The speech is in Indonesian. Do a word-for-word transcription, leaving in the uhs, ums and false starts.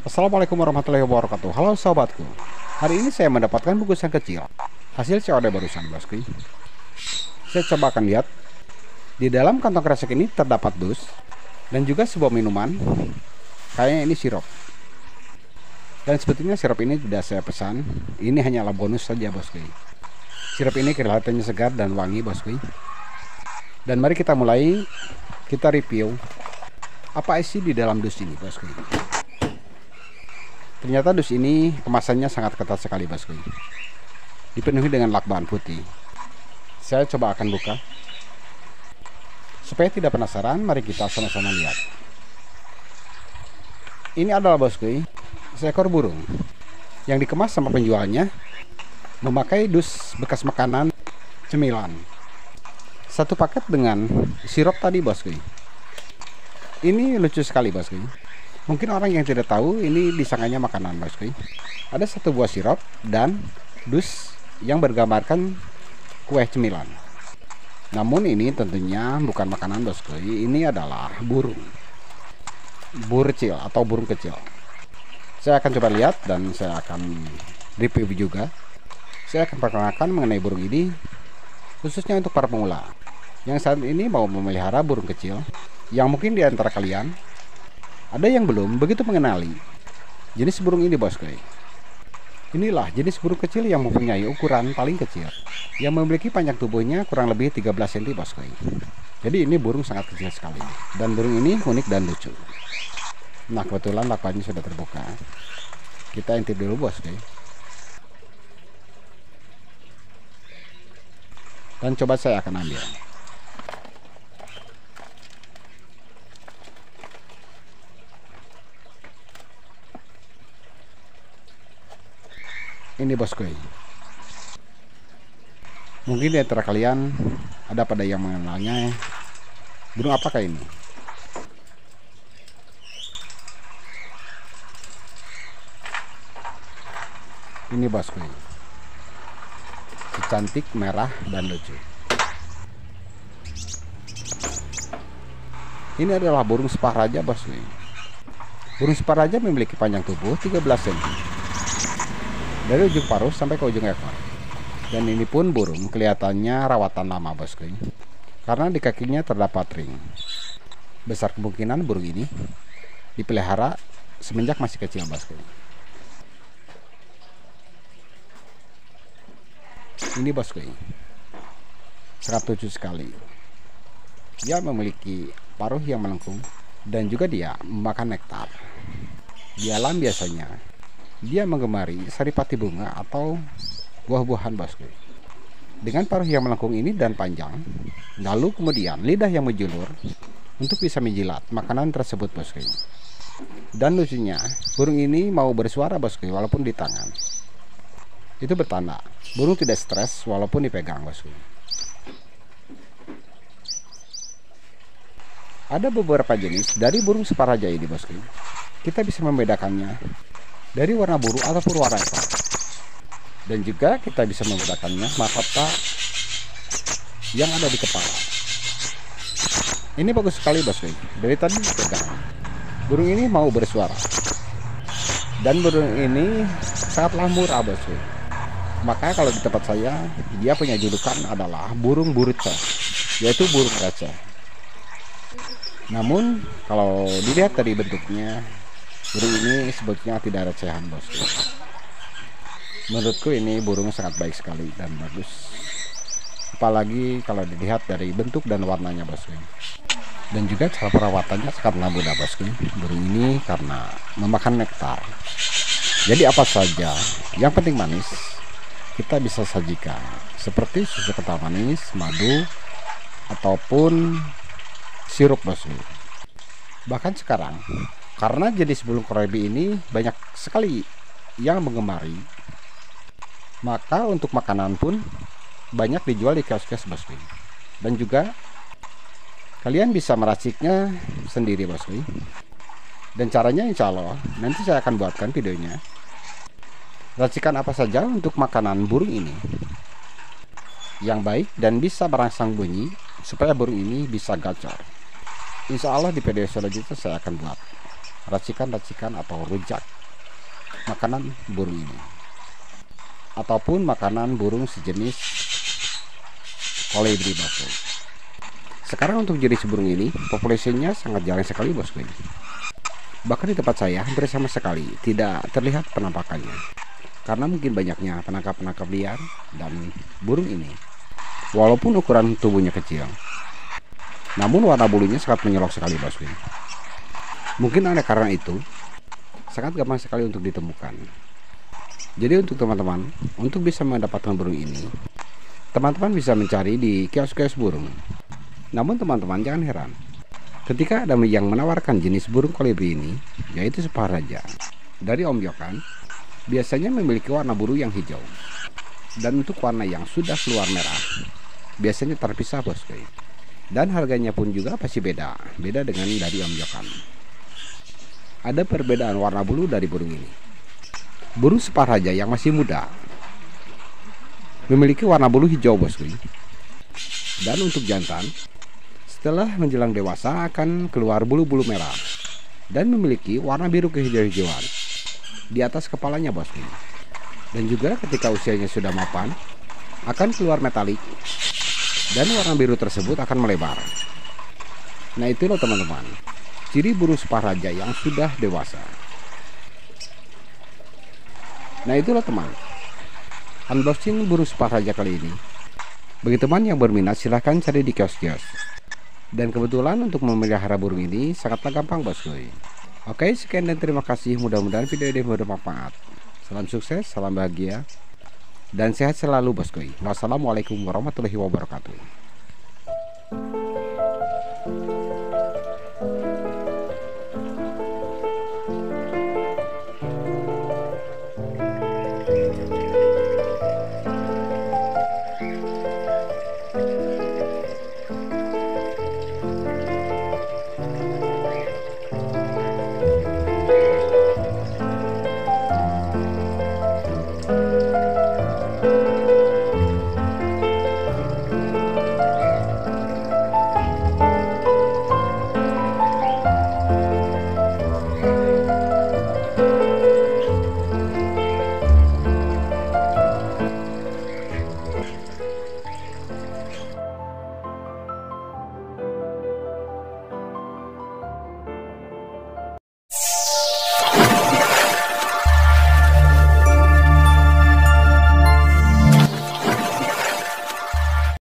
Assalamualaikum warahmatullahi wabarakatuh. Halo sobatku. Hari ini saya mendapatkan bungkusan kecil hasil C O D barusan, bosku. Saya coba akan lihat. Di dalam kantong kresek ini terdapat dus dan juga sebuah minuman. Kayaknya ini sirup. Dan sebetulnya sirup ini tidak saya pesan. Ini hanyalah bonus saja, bosku. Sirup ini kelihatannya segar dan wangi, bosku. Dan mari kita mulai. Kita review apa isi di dalam dus ini, bosku. Ternyata dus ini kemasannya sangat ketat sekali, bosku. Dipenuhi dengan lakban putih. Saya coba akan buka. Supaya tidak penasaran, mari kita sama-sama lihat. Ini adalah, bosku, seekor burung yang dikemas sama penjualnya memakai dus bekas makanan cemilan. Satu paket dengan sirup tadi, bosku. Ini lucu sekali, bosku. Mungkin orang yang tidak tahu ini disangkanya makanan, bosku. Ada satu buah sirup dan dus yang bergambarkan kue cemilan. Namun ini tentunya bukan makanan, bosku. Ini adalah burung. Burcil atau burung kecil. Saya akan coba lihat dan saya akan review juga. Saya akan perkenalkan mengenai burung ini khususnya untuk para pemula yang saat ini mau memelihara burung kecil, yang mungkin di antara kalian ada yang belum begitu mengenali jenis burung ini, bosku. Inilah jenis burung kecil yang mempunyai ukuran paling kecil, yang memiliki panjang tubuhnya kurang lebih tiga belas sentimeter, bosku. Jadi ini burung sangat kecil sekali, dan burung ini unik dan lucu. Nah, kebetulan lakbannya sudah terbuka. Kita intip dulu, bosku. Dan coba saya akan ambil. Ini, bosku. Mungkin di antara kalian ada pada yang mengenalnya. Burung apakah ini? Ini, bosku. Cantik, merah, dan lucu. Ini adalah burung sepah raja, bosku. Burung sepah raja memiliki panjang tubuh tiga belas sentimeter. Dari ujung paruh sampai ke ujung ekor. Dan ini pun burung kelihatannya rawatan lama, bosku. Karena di kakinya terdapat ring. Besar kemungkinan burung ini dipelihara semenjak masih kecil, bosku. Ini, bosku, sangat lucu sekali. Dia memiliki paruh yang melengkung dan juga dia memakan nektar. Di alam biasanya dia menggemari saripati bunga atau buah-buahan, bosku. Dengan paruh yang melengkung ini dan panjang, lalu kemudian lidah yang menjulur untuk bisa menjilat makanan tersebut, bosku. Dan lucunya, burung ini mau bersuara, bosku, walaupun di tangan. Itu bertanda burung tidak stres walaupun dipegang, bosku. Ada beberapa jenis dari burung sepah raja ini, bosku. Kita bisa membedakannya dari warna buru ataupun warna ekor. Dan juga kita bisa membedakannya mahkota yang ada di kepala. Ini bagus sekali, bosku. Dari tadi dipegang. Burung ini mau bersuara. Dan burung ini sangatlah murah, bosku. Maka kalau di tempat saya, dia punya julukan adalah burung burca, yaitu burung receh. Namun kalau dilihat dari bentuknya, burung ini sebetulnya tidak recehan, bosku. Menurutku ini burung sangat baik sekali dan bagus. Apalagi kalau dilihat dari bentuk dan warnanya, bosku. Dan juga cara perawatannya sangatlah mudah, bosku. Burung ini karena memakan nektar. Jadi apa saja yang penting manis kita bisa sajikan, seperti susu kental manis, madu, ataupun sirup, bosku. Bahkan sekarang, karena jenis burung korebi ini banyak sekali yang menggemari, maka untuk makanan pun banyak dijual di kios-kios, bosku. Dan juga kalian bisa meraciknya sendiri, bosku. Dan caranya insya Allah nanti saya akan buatkan videonya. Racikan apa saja untuk makanan burung ini yang baik dan bisa merangsang bunyi supaya burung ini bisa gacor. Insya Allah di video selanjutnya saya akan buat. racikan-racikan atau rujak makanan burung ini, ataupun makanan burung sejenis kolibri bosku. Sekarang untuk jenis burung ini populasinya sangat jarang sekali bosku. Bahkan di tempat saya hampir sama sekali tidak terlihat penampakannya, karena mungkin banyaknya penangkap-penangkap liar dan burung ini. Walaupun ukuran tubuhnya kecil, namun warna bulunya sangat menyolok sekali bosku. Mungkin oleh karena itu sangat gampang sekali untuk ditemukan. Jadi untuk teman-teman, untuk bisa mendapatkan burung ini, teman-teman bisa mencari di kios-kios burung. Namun teman-teman jangan heran ketika ada yang menawarkan jenis burung kolibri ini, yaitu Spararaja dari Om Yokan, biasanya memiliki warna bulu yang hijau. Dan untuk warna yang sudah keluar merah, biasanya terpisah bosku. Dan harganya pun juga pasti beda, beda dengan dari Om Yokan. Ada perbedaan warna bulu dari burung ini. Burung Spararaja yang masih muda memiliki warna bulu hijau bosku. Dan untuk jantan, setelah menjelang dewasa akan keluar bulu-bulu merah dan memiliki warna biru kehijau-hijauan di atas kepalanya bosku. Dan juga ketika usianya sudah mapan akan keluar metalik dan warna biru tersebut akan melebar. Nah itu loh teman-teman, ciri burung Spararaja yang sudah dewasa. Nah itu loh teman, unboxing burung Spararaja kali ini. Bagi teman yang berminat silahkan cari di kios-kios. Dan kebetulan untuk memelihara burung ini sangatlah gampang bosku. Oke, sekian dan terima kasih. Mudah-mudahan video ini bermanfaat. Salam sukses, salam bahagia, dan sehat selalu bosku. Wassalamualaikum warahmatullahi wabarakatuh.